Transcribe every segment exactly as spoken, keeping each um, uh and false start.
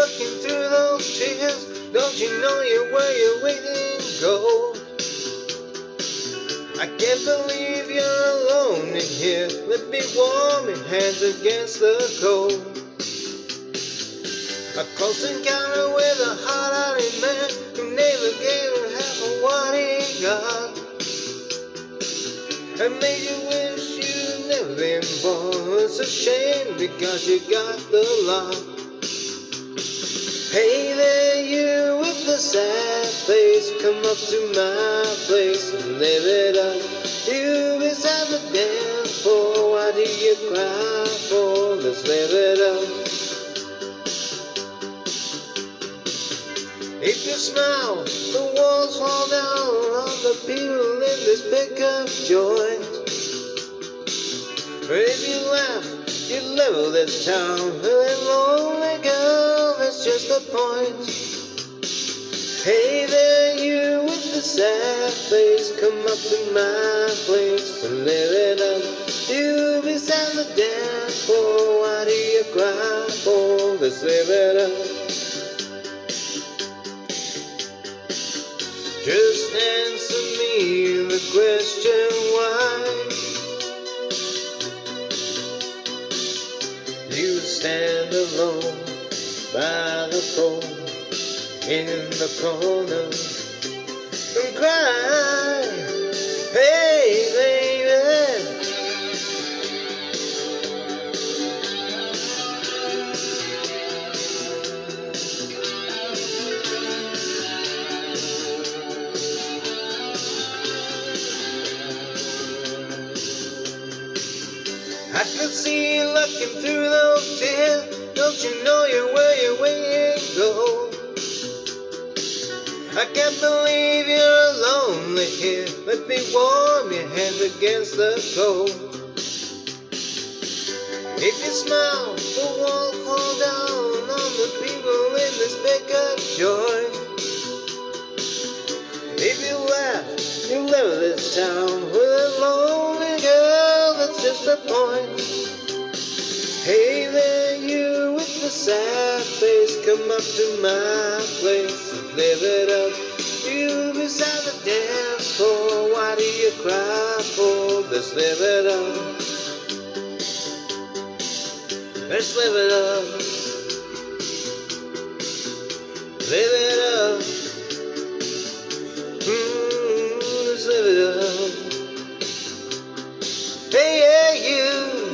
looking through those tears. Don't you know you're where you're waiting to go? I can't believe you're alone in here. Let me warm your hands against the cold. A close encounter with a hard-hearted man who never gave her half of what he got, and made you wish you'd never been born. It's a shame because you got the lot. Hey there, you with the sad face, come up to my place and live it up. You beside the dance floor, why do you cry for? Let's live it up. If you smile, the walls fall down on the people in this pickup joint. But if you laugh, you level this town. That lonely girl, that's just the point. Hey there, you with the sad face, come up to my place and live it up. You beside the dance floor, why do you cry for? Let's live it up. Just answer me the question why you stand alone by the phone in the corner and cry. Hey baby, I could see you looking through those tears. Don't you know you're where you're waiting to go? I can't believe you're lonely here. Let me warm your hands against the cold. If you smile, the walls fall down on the people in this pickup joint. If you laugh, you live this town with a lonely girl, that's just the point. Hey there, you with the sad face, come up to my place and live it up. You beside the dance floor, why do you cry for? Let's live it up. Let's live it up. Live it up. Mm, let's live it up. Hey, yeah, you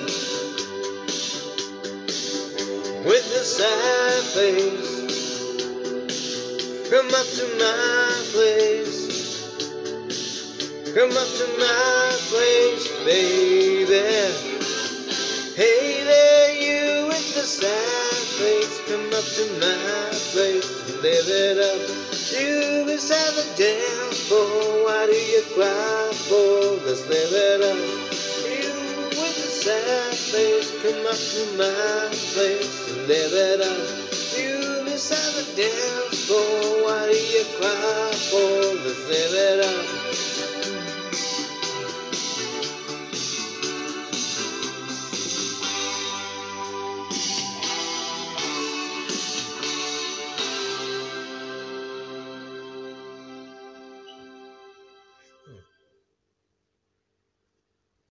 with the sad face, come up to my place. Come up to my place, baby. Hey there, you with the sad face, come up to my place and live it up. You beside the dance floor, why do you cry for? Let's live it up. You with the sad face, come up to my place and live it up. You beside the dance floor, why do you cry for? Let's live it up.